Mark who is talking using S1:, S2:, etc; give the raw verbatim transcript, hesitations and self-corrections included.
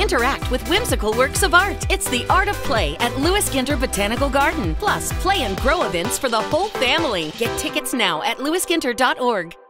S1: interact with whimsical works of art. It's the art of play at Louis Ginter Botanical Garden. Plus, play and grow events for the whole family. Get tickets now at louis ginter dot org.